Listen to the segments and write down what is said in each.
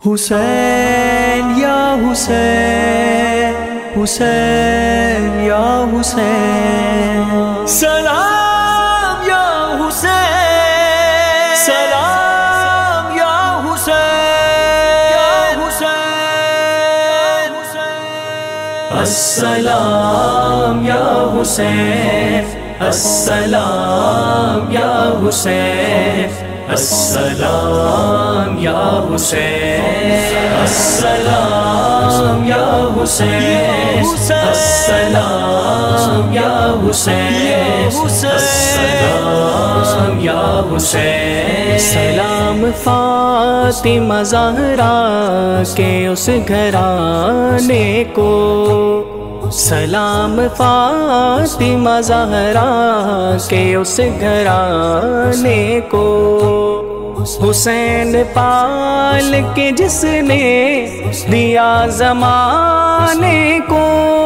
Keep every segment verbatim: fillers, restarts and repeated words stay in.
حسین یا حسین، حسین یا حسین، سلام یا حسین، سلام یا حسین، السلام یا حسین، السلام یا حسین، السلام یا حسین، السلام یا حسین، السلام یا حسین، السلام یا حسین، سلام فاطمہ زہرا کے اس گھرانے کو، سلام فاطمہ زہرا کے اس گھرانے کو، حسین پال کے جس نے دیا زمانے کو،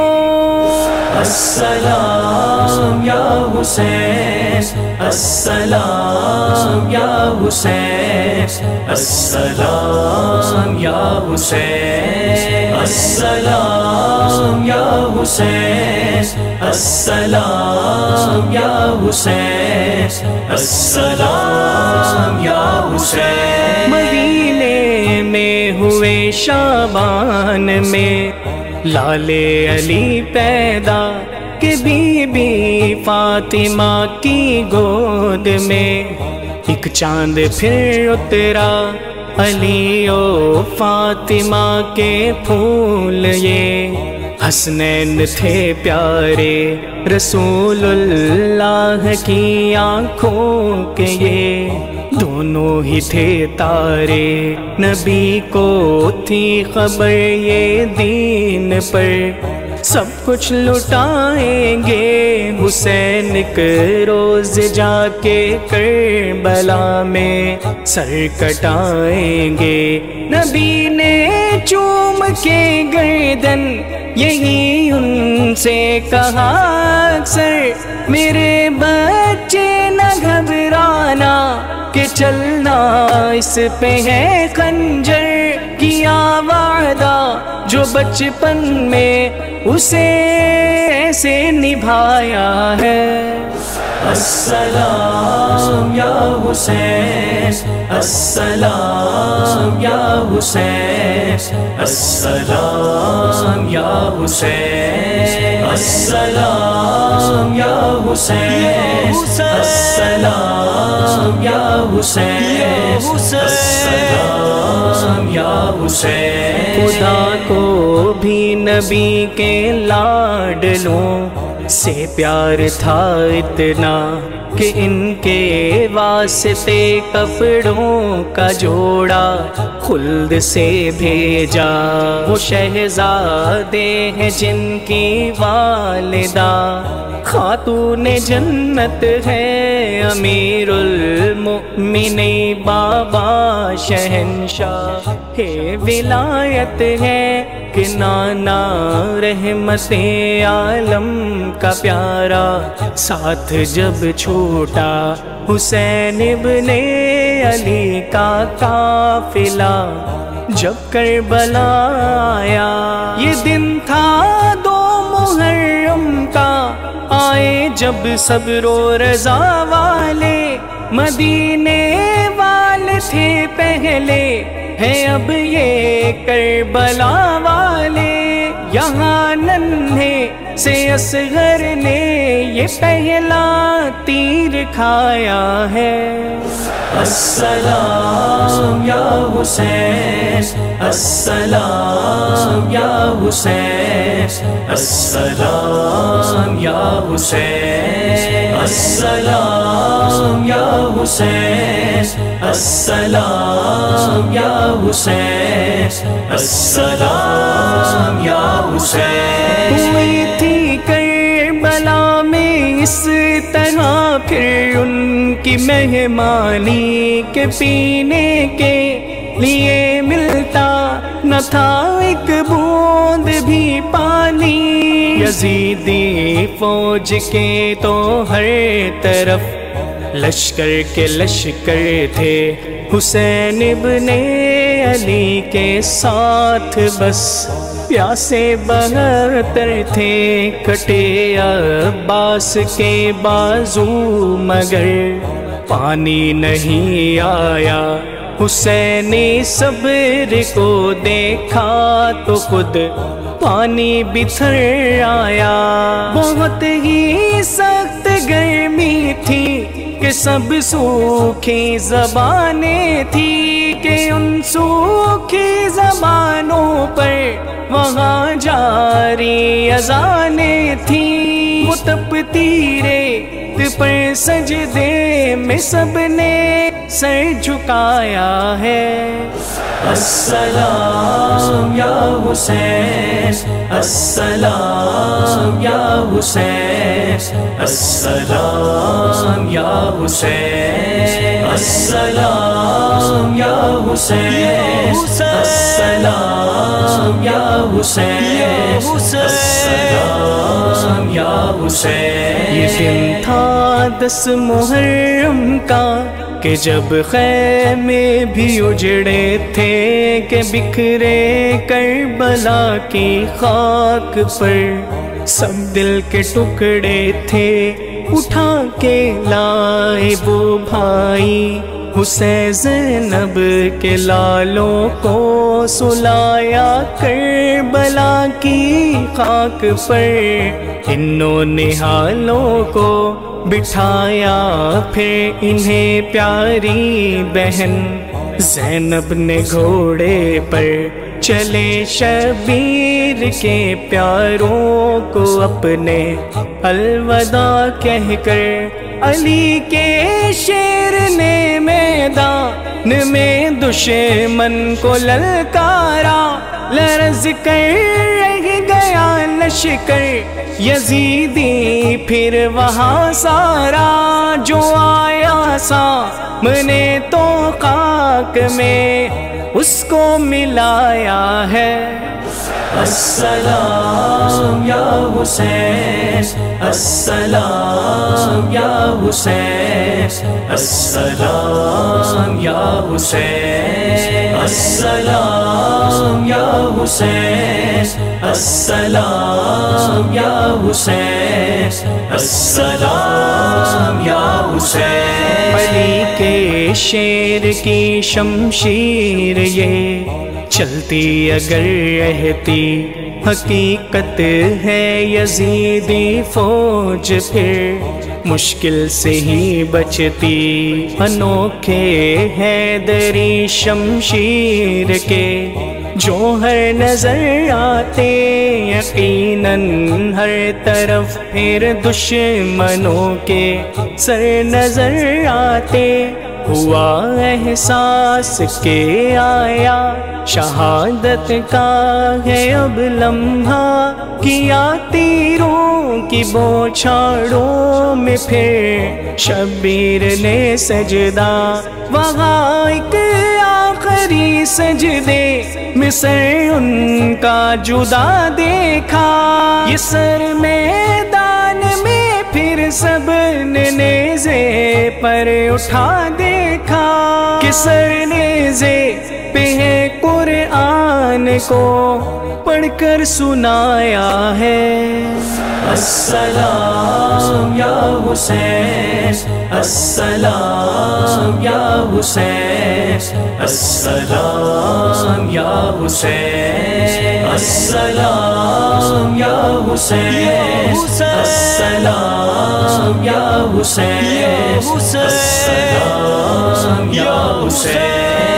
السلام یا حسین، السلام یا حسین، السلام یا حسین، السلام یا حسین، السلام یا حسین، السلام یا حسین۔ مدینے میں ہوئے شعبان میں لال علی پیدا کہ بی بی فاطمہ کی گود میں ایک چاند پھر اترا، علی و فاطمہ کے پھول یہ حسنین تھے پیارے، رسول اللہ کی آنکھوں کے یہ دونوں ہی تھے تارے، نبی کو تھی خبر یہ دین پر سب کچھ لٹائیں گے، حسین ایک روز جا کے کربلا میں سر کٹائیں گے، نبی نے چوم کے گردن یہی ان سے کہا اکثر، میرے بچے نہ گھبرانا کہ چلنا اس پہ ہے خنجر، کیا وعدہ جو بچپن میں اسے ایسے نبھایا ہے، السلام یا حسین، السلام یا حسین، السلام یا حسین، السلام یا حسین، السلام یا حسین، السلام یا حسین۔ خدا کو بھی نبی کے لاڈلوں سے پیار تھا اتنا کہ ان کے واسطے کپڑوں کا جوڑا خلد سے بھیجا، وہ شہزادے ہیں جن کی والدہ خاتون جنت ہے، امیر المؤمنین بابا شہنشاہ ہے ولایت ہے کہ نانا رحمت عالم کا پیارا ساتھ جب چھوٹا، حسین ابن علی کا قافلہ جب کربلا آیا، یہ دن تھا دو محرم کا، آئے جب صبر و رضا والے، مدینے والے تھے پہلے ہیں اب یہ کربلا والے، یہاں ننھے سے اصغر نے یہ پہلا تیر کھایا ہے، السلام یا حسین، السلام یا حسین، السلام یا حسین، السلام یا حسین، السلام یا حسین، السلام یا حسین۔ ہوئی تھی کربلا میں اس طرح پھر ان کی مہمانی کے پینے کے لیے ملتا نہ تھا ایک بوند بھی پانی، یزیدی فوج کے تو ہر طرف لشکر کے لشکر تھے، حسین ابن علی کے ساتھ بس پیاسے بہتر تھے کٹے عباس کے بازو مگر پانی نہیں آیا حسین صبر کو دیکھا تو خود پانی بتھر آیا بہت ہی سخت گرمی تھی کہ سب سوکھی زبانیں تھی کہ ان سوکھی زبانوں پر وہاں جاری اذانیں تھیں وہ تپتی ریت پر سجدے میں سب نے سر جھکایا ہے السلام یا حسین السلام یا حسین السلام یا حسین السلام یا حسین السلام یا حسین السلام یا حسین یہ دن تھا دس محرم کا کہ جب خیمے بھی اجڑے تھے کہ بکھرے کربلا کی خاک پر سب دل کے ٹکڑے تھے اٹھا کے لائے وہ بھائی حسین زینب کے لالوں کو سلایا کربلا کی خاک پر انہوں نے حالوں کو بٹھایا پھر انہیں پیاری بہن زینب نے گھوڑے پر چلے شبیر کے پیاروں کو اپنے الوداع کہہ کر علی کے شیر نے میدان میں دشمن کو للکارا لرز کر رہ گیا لشکر یزیدی پھر وہاں سارا جو آیا سامنے تو خاک میں اس کو ملایا ہے السلام یا حسین السلام یا حسین السلام یا حسین السلام یا حسین السلام یا حسین السلام یا حسین علی کے شیر کی شمشیر یہ چلتی اگر رہتی حقیقت ہے یزیدی فوج پھر مشکل سے ہی بچتی انوکھے حیدری شمشیر کے جوہر نظر آتے یقیناً ہر طرف پھر دشمنوں کے سر نظر آتے ہوا احساس کے آیا شہادت کا ہے اب لمحہ کیا تیروں کی بوچھاڑوں میں پھر شبیر نے سجدہ وہاں ایک آخری سجدے میں سر ان کا جدا دیکھا یہ سر میدان میں پھر سب نے نیزے پر اٹھا دیکھا کہ سر نیزے پہ ہے قرآن کو پڑھ کر سنایا ہے السلام یا حسین السلام یا حسین السلام یا حسین السلام یا حسین السلام یا حسین السلام یا حسین